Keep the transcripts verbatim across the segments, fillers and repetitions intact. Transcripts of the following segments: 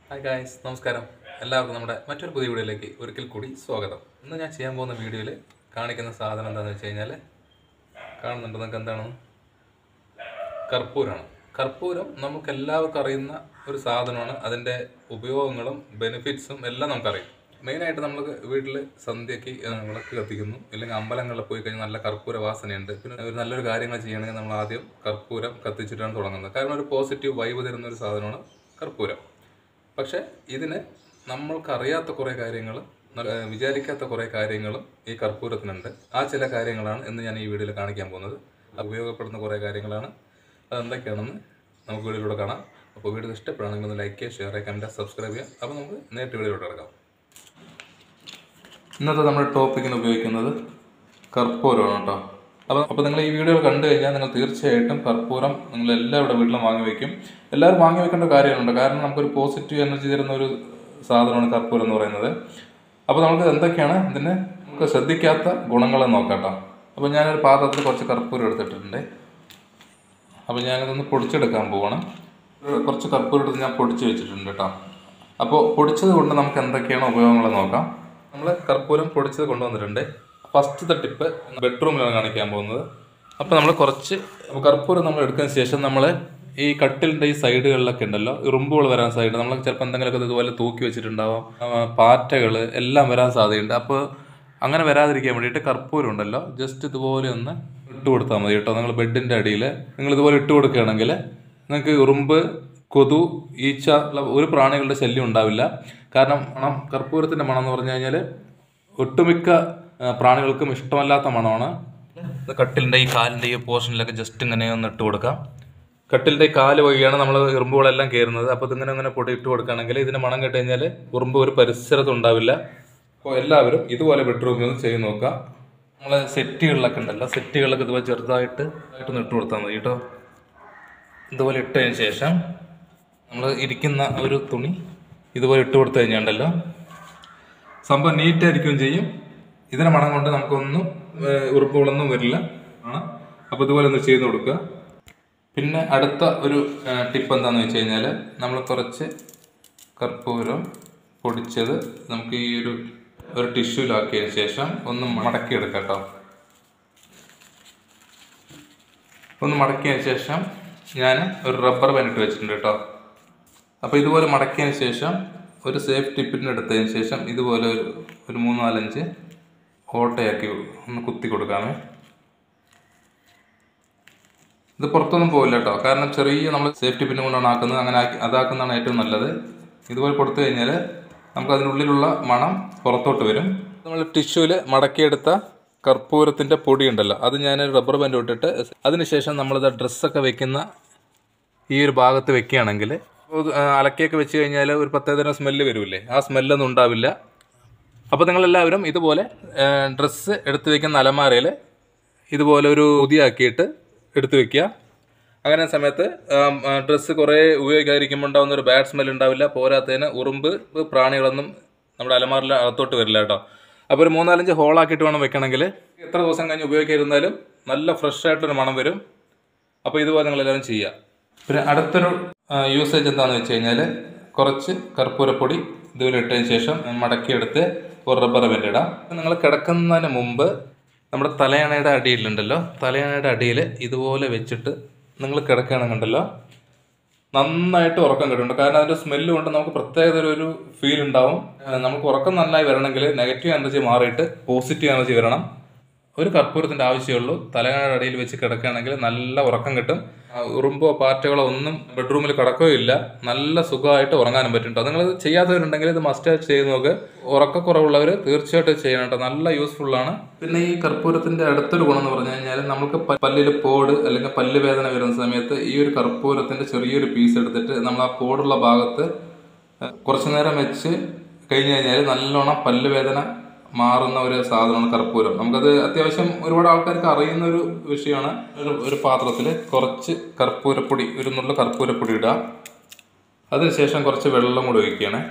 Hi guys, നമസ്കാരം. എല്ലാവർക്കും നമ്മുടെ മറ്റൊരു പുതിയ വീഡിയോയിലേക്ക് ഒരിക്കൽ കൂടി സ്വാഗതം. ഇന്ന് ഞാൻ ചെയ്യാൻ പോകുന്ന വീഡിയോയിൽ കാണിക്കുന്ന സാധനം എന്താണെന്ന് വെച്ച് കഴിഞ്ഞാൽ, കാണുന്നുണ്ട് നിങ്ങൾക്ക് എന്താണ്? കർപ്പൂരമാണ്. കർപ്പൂരം നമുക്ക് എല്ലാവർക്കും അറിയുന്ന ഒരു സാധനമാണ്. അതിൻ്റെ ഉപയോഗങ്ങളും ബെനിഫിറ്റ്സും എല്ലാം നമുക്കറിയാം. മെയിനായിട്ട് നമ്മൾ വീട്ടിൽ സന്ധ്യയ്ക്ക് വിളക്ക് കത്തിക്കുന്നു, അല്ലെങ്കിൽ അമ്പലങ്ങളിൽ പോയി കഴിഞ്ഞാൽ നല്ല കർപ്പൂര വാസനയുണ്ട്. പിന്നെ ഒരു നല്ലൊരു കാര്യങ്ങൾ ചെയ്യണമെങ്കിൽ നമ്മൾ ആദ്യം കർപ്പൂരം കത്തിച്ചിട്ടാണ് തുടങ്ങുന്നത്. കാരണം ഒരു പോസിറ്റീവ് വൈബ് തരുന്ന ഒരു സാധനമാണ് കർപ്പൂരം. പക്ഷേ ഇതിന് നമ്മൾക്കറിയാത്ത കുറേ കാര്യങ്ങളും വിചാരിക്കാത്ത കുറേ കാര്യങ്ങളും ഈ കർപ്പൂരത്തിനുണ്ട്. ആ ചില കാര്യങ്ങളാണ് ഇന്ന് ഞാൻ ഈ വീഡിയോയിൽ കാണിക്കാൻ പോകുന്നത്. ഉപയോഗപ്പെടുന്ന കുറേ കാര്യങ്ങളാണ്. അതെന്തൊക്കെയാണെന്ന് നമുക്ക് വീഡിയോയിലൂടെ കാണാം. അപ്പോൾ വീഡിയോ ഇഷ്ടപ്പെടുകയാണെങ്കിൽ ഒന്ന് ലൈക്ക് ചെയ്യുക, ഷെയർ ചെയ്യുക, കമൻറ്റ്, സബ്സ്ക്രൈബ് ചെയ്യുക. അപ്പോൾ നമുക്ക് നേരിട്ട് വീഡിയോയിലോട്ട് കിടക്കാം. ഇന്നത്തെ നമ്മുടെ ടോപ്പിക്കിന് ഉപയോഗിക്കുന്നത് കർപ്പൂരമാണ് കേട്ടോ. അപ്പോൾ അപ്പോൾ നിങ്ങൾ ഈ വീഡിയോ കണ്ടു കഴിഞ്ഞാൽ നിങ്ങൾ തീർച്ചയായിട്ടും കർപ്പൂരം നിങ്ങൾ എല്ലാവരുടെ വീട്ടിലും വാങ്ങി വയ്ക്കും. എല്ലാവരും വാങ്ങി വെക്കേണ്ട കാര്യമുണ്ട്. കാരണം നമുക്കൊരു പോസിറ്റീവ് എനർജി തരുന്ന ഒരു സാധനമാണ് കർപ്പൂരം എന്ന് പറയുന്നത്. അപ്പോൾ നമുക്ക് എന്തൊക്കെയാണ് ഇതിന് നമുക്ക് ശ്രദ്ധിക്കാത്ത ഗുണങ്ങളെന്ന് നോക്കാം കേട്ടോ. അപ്പോൾ ഞാനൊരു പാത്രത്തിൽ കുറച്ച് കർപ്പൂരം എടുത്തിട്ടുണ്ട്. അപ്പോൾ ഞാനിതൊന്ന് പൊടിച്ചെടുക്കാൻ പോവാണ്. കുറച്ച് കർപ്പൂരം എടുത്ത് ഞാൻ പൊടിച്ച് വെച്ചിട്ടുണ്ട് കേട്ടോ. അപ്പോൾ പൊടിച്ചത് കൊണ്ട് നമുക്ക് എന്തൊക്കെയാണ് ഉപയോഗങ്ങളെന്ന് നോക്കാം. നമ്മൾ കർപ്പൂരം പൊടിച്ചത് കൊണ്ടുവന്നിട്ടുണ്ട്. ഫസ്റ്റത്തെ ടിപ്പ് ബെഡ്റൂമിലാണ് കാണിക്കാൻ പോകുന്നത്. അപ്പോൾ നമ്മൾ കുറച്ച് കർപ്പൂരം നമ്മൾ എടുത്തതിന് ശേഷം നമ്മൾ ഈ കട്ടിലിൻ്റെ ഈ സൈഡുകളിലൊക്കെ ഉണ്ടല്ലോ, ഇറുമ്പുകൾ വരാൻ സാധ്യത. നമ്മൾ ചിലപ്പോൾ എന്തെങ്കിലുമൊക്കെ ഇതുപോലെ തൂക്കി വെച്ചിട്ടുണ്ടാവാം, പാറ്റകൾ എല്ലാം വരാൻ സാധ്യതയുണ്ട്. അപ്പോൾ അങ്ങനെ വരാതിരിക്കാൻ വേണ്ടിയിട്ട് കർപ്പൂരം ഉണ്ടല്ലോ, ജസ്റ്റ് ഇതുപോലെ ഒന്ന് ഇട്ട് കൊടുത്താൽ മതി കേട്ടോ. നിങ്ങൾ ബെഡിൻ്റെ അടിയിൽ നിങ്ങൾ ഇതുപോലെ ഇട്ട് കൊടുക്കുകയാണെങ്കിൽ നിങ്ങൾക്ക് ഉറുമ്പ്, കൊതു, ഈച്ച ഒരു പ്രാണികളുടെ ശല്യം ഉണ്ടാവില്ല. കാരണം മണം, കർപ്പൂരത്തിൻ്റെ മണം എന്ന് പറഞ്ഞു കഴിഞ്ഞാൽ ഒട്ടുമിക്ക പ്രാണികൾക്കും ഇഷ്ടമല്ലാത്ത മണമാണ്. കട്ടിലിൻ്റെ ഈ കാലിൻ്റെ ഈ പോർഷനിലൊക്കെ ജസ്റ്റ് ഇങ്ങനെ ഒന്ന് ഇട്ട് കൊടുക്കാം. കട്ടിലിൻ്റെ ഈ കാല് വഴിയാണ് നമ്മൾ ഉറുമ്പുകളെല്ലാം കയറുന്നത്. അപ്പോൾ ഇതിങ്ങനെ ഇങ്ങനെ പൊടി ഇട്ട് കൊടുക്കുകയാണെങ്കിൽ ഇതിന് മണം കേട്ട് കഴിഞ്ഞാൽ ഉറുമ്പ് ഒരു പരിസരത്തും ഉണ്ടാവില്ല. അപ്പോൾ എല്ലാവരും ഇതുപോലെ ബെഡ്റൂമിൽ ഒന്ന് ചെയ്ത് നോക്കുക. നമ്മൾ സെറ്റുകളിലൊക്കെ ഉണ്ടല്ലോ, സെറ്റുകളിലൊക്കെ ഇതുപോലെ ചെറുതായിട്ട് ആയിട്ടൊന്ന് ഇട്ട് കൊടുത്താൽ മതി കേട്ടോ. ഇതുപോലെ ഇട്ടതിന് ശേഷം നമ്മൾ ഇരിക്കുന്ന ഒരു തുണി ഇതുപോലെ ഇട്ട് കൊടുത്തു കഴിഞ്ഞാണ്ടല്ലോ സംഭവം നീറ്റായിരിക്കുകയും ചെയ്യും. ഇതിനെ മണം കൊണ്ട് നമുക്കൊന്നും ഉറുപ്പുകളൊന്നും വരില്ല. അപ്പോൾ ഇതുപോലെ ഒന്ന് ചെയ്ത് കൊടുക്കുക. പിന്നെ അടുത്ത ഒരു ടിപ്പ് എന്താണെന്ന് വെച്ച് കഴിഞ്ഞാൽ, നമ്മൾ കുറച്ച് കർപ്പൂരം പൊടിച്ചത് നമുക്ക് ഈ ഒരു ഒരു ടിഷ്യൂലാക്കിയതിന് ശേഷം ഒന്ന് മടക്കിയെടുക്കാം കേട്ടോ. ഒന്ന് മടക്കിയതിന് ശേഷം ഞാൻ ഒരു റബ്ബർ ബാൻഡ് ഇട്ട് വെച്ചിട്ടുണ്ട് കേട്ടോ. അപ്പോൾ ഇതുപോലെ മടക്കിയതിന് ശേഷം ഒരു സേഫ് ടിപ്പിന് എടുത്തതിന് ശേഷം ഇതുപോലെ ഒരു ഒരു മൂന്ന് നാലഞ്ച് ഓട്ടയാക്കി ഒന്ന് കുത്തി കൊടുക്കാമേ. ഇത് പുറത്തൊന്നും പോവില്ല കേട്ടോ. കാരണം ചെറിയ നമ്മൾ സേഫ്റ്റി പിന്നും കൊണ്ടാണ് ആക്കുന്നത്. അങ്ങനെ ആക്കി അതാക്കുന്നതാണ് ഏറ്റവും നല്ലത്. ഇതുപോലെ കൊടുത്തു കഴിഞ്ഞാൽ നമുക്ക് അതിനുള്ളിലുള്ള മണം പുറത്തോട്ട് വരും. നമ്മൾ ടിഷ്യൂവിൽ മടക്കിയെടുത്ത കർപ്പൂരത്തിൻ്റെ പൊടി ഉണ്ടല്ലോ, അത് ഞാൻ റബ്ബർ ബാൻഡ് ഇട്ടിട്ട് അതിനുശേഷം നമ്മളിത് ഡ്രസ്സൊക്കെ വെക്കുന്ന ഈ ഒരു ഭാഗത്ത് വെക്കുകയാണെങ്കിൽ, അലക്കിയൊക്കെ വെച്ച് കഴിഞ്ഞാൽ ഒരു പ്രത്യേകതരം സ്മെല്ല് വരില്ലേ, ആ സ്മെല്ലൊന്നും ഉണ്ടാവില്ല. അപ്പോൾ നിങ്ങളെല്ലാവരും ഇതുപോലെ ഡ്രസ്സ് എടുത്ത് വയ്ക്കുന്ന അലമാരയിൽ ഇതുപോലെ ഒരു ഉതിയാക്കിയിട്ട് എടുത്ത് വയ്ക്കുക. അങ്ങനെ സമയത്ത് ഡ്രസ്സ് കുറേ ഉപയോഗിക്കാതിരിക്കുമ്പോൾ ഉണ്ടാകുന്ന ഒരു ബാഡ് സ്മെൽ ഉണ്ടാവില്ല. പോരാത്തതിന് ഉറുമ്പ് പ്രാണികളൊന്നും നമ്മുടെ അലമാരിൽ അകത്തോട്ട് വരില്ല കേട്ടോ. അപ്പോൾ ഒരു മൂന്നാലഞ്ച് ഹോളാക്കിയിട്ട് വേണം വെക്കണമെങ്കിൽ. എത്ര ദിവസം കഴിഞ്ഞ് ഉപയോഗിക്കാതിരുന്നാലും നല്ല ഫ്രഷ് ആയിട്ടൊരു മണം വരും. അപ്പോൾ ഇതുപോലെ നിങ്ങളെല്ലാവരും ചെയ്യുക. പിന്നെ അടുത്തൊരു യൂസേജ് എന്താണെന്ന് വെച്ച് കഴിഞ്ഞാൽ, കുറച്ച് കർപ്പൂരപ്പൊടി ഇതുപോലെ ഇട്ടതിന് ശേഷം മടക്കിയെടുത്ത് ഒരു റബ്ബർ ബാൻഡ് ഇടാം. നിങ്ങൾ കിടക്കുന്നതിന് മുമ്പ് നമ്മുടെ തലയണയുടെ അടിയിലുണ്ടല്ലോ, തലയണയുടെ അടിയിൽ ഇതുപോലെ വെച്ചിട്ട് നിങ്ങൾ കിടക്കുകയാണെന്നുണ്ടല്ലോ നന്നായിട്ട് ഉറക്കം കിട്ടുന്നുണ്ട്. കാരണം അതിൻ്റെ സ്മെല്ല് കൊണ്ട് നമുക്ക് പ്രത്യേക ഒരു ഫീൽ ഉണ്ടാവും. നമുക്ക് ഉറക്കം നന്നായി വരണമെങ്കിൽ നെഗറ്റീവ് എനർജി മാറിയിട്ട് പോസിറ്റീവ് എനർജി വരണം. ഒരു കർപ്പൂരത്തിൻ്റെ ആവശ്യമുള്ളൂ. തലയണയുടെ അടിയിൽ വെച്ച് കിടക്കുകയാണെങ്കിൽ നല്ല ഉറക്കം കിട്ടും. ഉറുമ്പോ പാറ്റകളോ ഒന്നും ബെഡ്റൂമിൽ കിടക്കുകയില്ല. നല്ല സുഖമായിട്ട് ഉറങ്ങാനും പറ്റും കേട്ടോ. നിങ്ങൾ ചെയ്യാത്തവരുണ്ടെങ്കിൽ ഇത് മസ്റ്റായിട്ട് ചെയ്ത് നോക്ക്. ഉറക്കക്കുറവുള്ളവർ തീർച്ചയായിട്ടും ചെയ്യണം കേട്ടോ. നല്ല യൂസ്ഫുള്ളാണ്. പിന്നെ ഈ കർപ്പൂരത്തിൻ്റെ അടുത്തൊരു ഗുണം എന്ന് പറഞ്ഞു കഴിഞ്ഞാൽ, നമുക്ക് പല്ലിൽ പോട് അല്ലെങ്കിൽ പല്ല് വേദന വരുന്ന സമയത്ത് ഈ ഒരു കർപ്പൂരത്തിൻ്റെ ചെറിയൊരു പീസ് എടുത്തിട്ട് നമ്മൾ ആ പോടുള്ള ഭാഗത്ത് കുറച്ചു നേരം വെച്ച് കഴിഞ്ഞ് കഴിഞ്ഞാൽ നല്ലോണം പല്ല് വേദന മാറുന്ന ഒരു സാധനമാണ് കർപ്പൂരം. നമുക്കത് അത്യാവശ്യം ഒരുപാട് ആൾക്കാർക്ക് അറിയുന്ന ഒരു വിഷയമാണ്. ഒരു ഒരു പാത്രത്തിൽ കുറച്ച് കർപ്പൂരപ്പൊടി, ഒരു നുള്ള കർപ്പൂരപ്പൊടി ഇടുക. അതിനുശേഷം കുറച്ച് വെള്ളം കൂടി ഒഴിക്കുകയാണ്.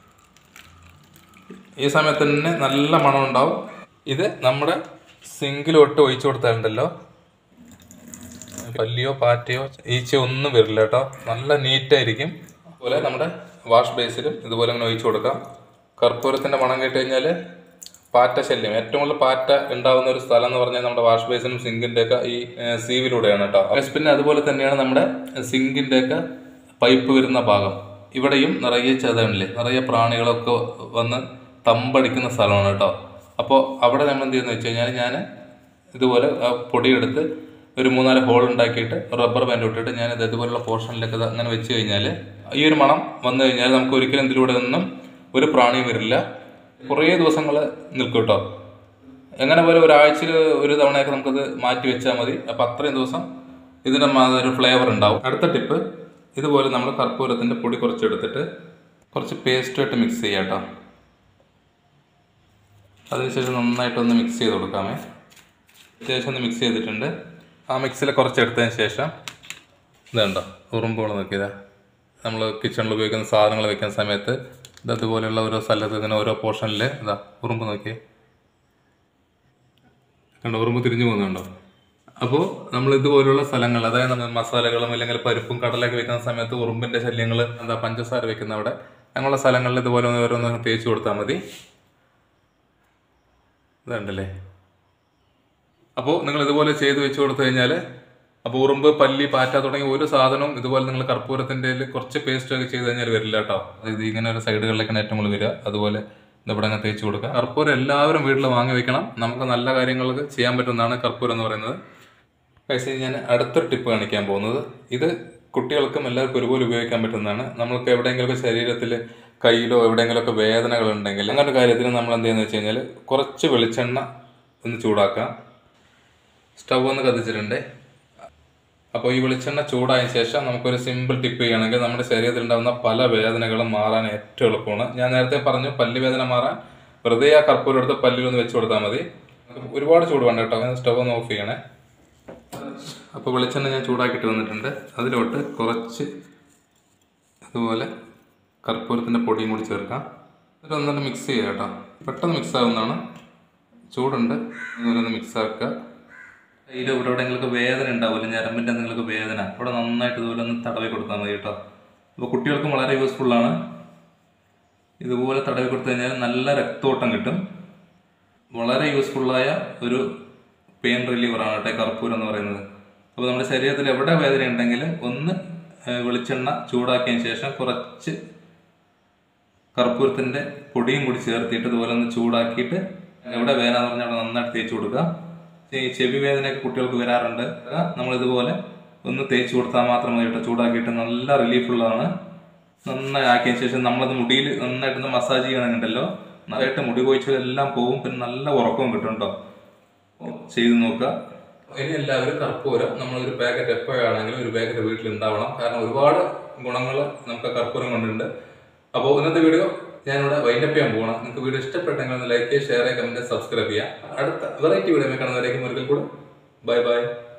ഈ സമയത്ത് തന്നെ നല്ല മണം ഉണ്ടാവും. ഇത് നമ്മുടെ സിങ്കിലോട്ട് ഒഴിച്ചു കൊടുത്താലുണ്ടല്ലോ പല്ലിയോ പാറ്റയോ ഈച്ചയോ ഒന്നും വരില്ല കേട്ടോ. നല്ല നീറ്റായിരിക്കും. അതുപോലെ നമ്മുടെ വാഷ് ബേസിലും ഇതുപോലെ അങ്ങനെ ഒഴിച്ചു കൊടുക്കാം. കർപ്പൂരത്തിൻ്റെ മണം കേട്ട് കഴിഞ്ഞാൽ പാറ്റ ശല്യം, ഏറ്റവും കൂടുതൽ പാറ്റ ഉണ്ടാകുന്ന ഒരു സ്ഥലം എന്ന് പറഞ്ഞാൽ നമ്മുടെ വാഷ് ബേസിനും സിങ്കിൻ്റെ ഒക്കെ ഈ സീവിലൂടെയാണ് കേട്ടോ. പിന്നെ അതുപോലെ തന്നെയാണ് നമ്മുടെ സിങ്കിൻ്റെ ഒക്കെ പൈപ്പ് വരുന്ന ഭാഗം, ഇവിടെയും നിറയെ ചെതകളില്ലേ, നിറയെ പ്രാണികളൊക്കെ വന്ന് തമ്പടിക്കുന്ന സ്ഥലമാണ് കേട്ടോ. അപ്പോൾ അവിടെ നമ്മൾ എന്ത് ചെയ്യുന്നത് വെച്ച് കഴിഞ്ഞാൽ ഞാൻ ഇതുപോലെ ആ പൊടിയെടുത്ത് ഒരു മൂന്നാല് ഹോൾ ഉണ്ടാക്കിയിട്ട് റബ്ബർ ബാൻഡ് ഇട്ടിട്ട് ഞാൻ ഇത് ഇതുപോലുള്ള പോർഷനിലൊക്കെ അങ്ങനെ വെച്ച് കഴിഞ്ഞാൽ ഈ ഒരു മണം വന്നു കഴിഞ്ഞാൽ നമുക്ക് ഒരിക്കലും ഇതിലൂടെ ഒന്നും ഒരു പ്രാണിയും വരില്ല, കുറേ ദിവസങ്ങൾ നിൽക്കും കേട്ടോ. എങ്ങനെ പോലെ ഒരാഴ്ചയിൽ ഒരു തവണയൊക്കെ നമുക്കത് മാറ്റി വെച്ചാൽ മതി. അപ്പോൾ അത്രയും ദിവസം ഇതിൻ്റെ ഒരു ഫ്ലേവർ ഉണ്ടാവും. അടുത്ത ടിപ്പ്, ഇതുപോലെ നമ്മൾ കർപ്പൂരത്തിൻ്റെ പൊടി കുറച്ചെടുത്തിട്ട് കുറച്ച് പേസ്റ്റുമായിട്ട് മിക്സ് ചെയ്യാം കേട്ടോ. അതിനുശേഷം നന്നായിട്ടൊന്ന് മിക്സ് ചെയ്ത് കൊടുക്കാമേ. അത്യാവശ്യം ഒന്ന് മിക്സ് ചെയ്തിട്ടുണ്ട്. ആ മിക്സിയിൽ കുറച്ചെടുത്തതിന് ശേഷം ഇതുണ്ടോ ഉറുമ്പുകൾ നോക്കിയതാ, നമ്മൾ കിച്ചണിൽ ഉപയോഗിക്കുന്ന സാധനങ്ങൾ വെക്കുന്ന സമയത്ത് ഇത് അതുപോലെയുള്ള ഓരോ സ്ഥലത്ത് ഇങ്ങനെ ഓരോ പോർഷനിൽ ഇതാ ഉറുമ്പ് നോക്കിയേ, കണ്ടോ ഉറുമ്പ് തിരിഞ്ഞു പോകുന്നുണ്ടോ. അപ്പോൾ നമ്മൾ ഇതുപോലുള്ള സ്ഥലങ്ങൾ, അതായത് നമ്മൾ മസാലകളും അല്ലെങ്കിൽ പരിപ്പും കടലൊക്കെ വെക്കുന്ന സമയത്ത് ഉറുമ്പിൻ്റെ ശല്യങ്ങൾ, എന്താ പഞ്ചസാര വെക്കുന്ന അവിടെ അങ്ങനെയുള്ള സ്ഥലങ്ങളിൽ ഇതുപോലെ ഒന്ന് ഓരോന്ന് തേച്ച് കൊടുത്താൽ മതി. ഇതുണ്ടല്ലേ. അപ്പോൾ നിങ്ങൾ ഇതുപോലെ ചെയ്ത് വെച്ച് കൊടുത്തു കഴിഞ്ഞാൽ അപ്പോൾ ഉറുമ്പ്, പല്ലി, പാറ്റ തുടങ്ങിയ ഒരു സാധനവും ഇതുപോലെ നിങ്ങൾ കർപ്പൂരത്തിൻ്റെ കുറച്ച് പേസ്റ്റ് ഒക്കെ ചെയ്ത് കഴിഞ്ഞാൽ വരില്ല കേട്ടോ. ഇത് ഇങ്ങനെ ഒരു സൈഡുകളിലേക്കാണ് ഏറ്റവും കൂടുതൽ വരിക. അതുപോലെ ഇവിടെ അങ്ങ് തേച്ച് കൊടുക്കുക. കർപ്പൂരം എല്ലാവരും വീട്ടിൽ വാങ്ങി വെക്കണം. നമുക്ക് നല്ല കാര്യങ്ങൾക്ക് ചെയ്യാൻ പറ്റുന്നതാണ് കർപ്പൂരം എന്ന് പറയുന്നത്. കഴിച്ച് ഞാൻ അടുത്തൊരു ടിപ്പ് കാണിക്കാൻ പോകുന്നത്, ഇത് കുട്ടികൾക്കും എല്ലാവർക്കും ഒരുപോലെ ഉപയോഗിക്കാൻ പറ്റുന്നതാണ്. നമ്മൾക്ക് എവിടെയെങ്കിലുമൊക്കെ ശരീരത്തിൽ കയ്യിലോ എവിടെയെങ്കിലുമൊക്കെ വേദനകൾ ഉണ്ടെങ്കിൽ അങ്ങനെ ഒരു കാര്യത്തിന് നമ്മൾ എന്ത് ചെയ്യുന്നത് വെച്ച് കഴിഞ്ഞാൽ കുറച്ച് വെളിച്ചെണ്ണ ഒന്ന് ചൂടാക്കാം. സ്റ്റവ് ഒന്ന് കത്തിച്ചിട്ടുണ്ട്. അപ്പോൾ ഈ വെളിച്ചെണ്ണ ചൂടായതിനു ശേഷം നമുക്കൊരു സിമ്പിൾ ടിപ്പ് ചെയ്യുകയാണെങ്കിൽ നമ്മുടെ ശരീരത്തിൽ ഉണ്ടാകുന്ന പല വേദനകളും മാറാൻ ഏറ്റവും എളുപ്പമാണ്. ഞാൻ നേരത്തെ പറഞ്ഞു പല്ല് വേദന മാറാൻ വെറുതെ ആ കർപ്പൂരം എടുത്ത് പല്ലിലൊന്ന് വെച്ച് കൊടുത്താൽ മതി. ഒരുപാട് ചൂട് വേണ്ട കേട്ടോ. സ്റ്റവ് ഒന്ന് ഓഫ് ചെയ്യണേ. അപ്പോൾ വെളിച്ചെണ്ണ ഞാൻ ചൂടാക്കിയിട്ട് വന്നിട്ടുണ്ട്. അതിലോട്ട് കുറച്ച് ഇതുപോലെ കർപ്പൂരത്തിൻ്റെ പൊടിയും കൂടി ചേർക്കാം. എന്നിട്ട് ഒന്നുകൊണ്ട് മിക്സ് ചെയ്യുക കേട്ടോ. പെട്ടെന്ന് മിക്സ് ആവുന്നതാണ്. ചൂടുണ്ട്, ഇതുപോലെ ഒന്ന് മിക്സ് ആക്കുക. കയ്യിൽ ഇവിടെ എവിടെയെങ്കിലും വേദന ഉണ്ടാവില്ല, ഞരമ്പിൻ്റെ എന്തെങ്കിലും വേദന, ഇവിടെ നന്നായിട്ട് ഇതുപോലെ ഒന്ന് തടവി കൊടുത്താൽ മതി കേട്ടോ. അപ്പോൾ കുട്ടികൾക്കും വളരെ യൂസ്ഫുള്ളാണ്. ഇതുപോലെ തടവി കൊടുത്തു കഴിഞ്ഞാൽ നല്ല രക്തോട്ടം കിട്ടും. വളരെ യൂസ്ഫുള്ളായ ഒരു പെയിൻ റിലീവറാണ് കേട്ടോ കർപ്പൂരം എന്ന് പറയുന്നത്. അപ്പോൾ നമ്മുടെ ശരീരത്തിൽ എവിടെ വേദന ഉണ്ടെങ്കിലും ഒന്ന് വെളിച്ചെണ്ണ ചൂടാക്കിയതിന് ശേഷം കുറച്ച് കർപ്പൂരത്തിൻ്റെ പൊടിയും കൂടി ചേർത്തിട്ട് ഇതുപോലെ ഒന്ന് ചൂടാക്കിയിട്ട് എവിടെ വേദന എന്ന് പറഞ്ഞാൽ അവിടെ നന്നായിട്ട് തേച്ച് കൊടുക്കുക. ഈ ചെവി വേദനയൊക്കെ കുട്ടികൾക്ക് വരാറുണ്ട്. നമ്മളിതുപോലെ ഒന്ന് തേച്ച് കൊടുത്താൽ മാത്രം മതി കേട്ടോ. ചൂടാക്കിയിട്ട് നല്ല റിലീഫുള്ളതാണ്. നന്നായി ആക്കിയതിന് ശേഷം നമ്മളത് മുടിയിൽ നന്നായിട്ടൊന്ന് മസാജ് ചെയ്യണമെന്നുണ്ടല്ലോ, നന്നായിട്ട് മുടി കൊഴിച്ചെല്ലാം പോവും. പിന്നെ നല്ല ഉറക്കവും കിട്ടും കേട്ടോ. ചെയ്ത് നോക്കുക. ഇനി എല്ലാവരും കർപ്പൂരം നമ്മളൊരു പാക്കറ്റ് എപ്പോഴാണെങ്കിലും ഒരു പാക്കറ്റ് വീട്ടിലുണ്ടാവണം. കാരണം ഒരുപാട് ഗുണങ്ങൾ നമുക്ക് കർപ്പൂരം കൊണ്ടുണ്ട്. അപ്പോൾ ഇന്നത്തെ വീഡിയോ ഞാനിവിടെ വൈൻഡപ്പ് ചെയ്യാൻ പോകണം. നിങ്ങൾക്ക് വീഡിയോ ഇഷ്ടപ്പെട്ടെങ്കിൽ ഒന്ന് ലൈക്ക് ചെയ്യുക, ഷെയർ ചെയ്യുക, കമൻറ്റ്, സബ്സ്ക്രൈബ് ചെയ്യുക. അടുത്ത വെറൈറ്റി വീഡിയോ കാണുന്നവരേക്കും ഒരിക്കൽ കൂടെ ബൈ ബൈ.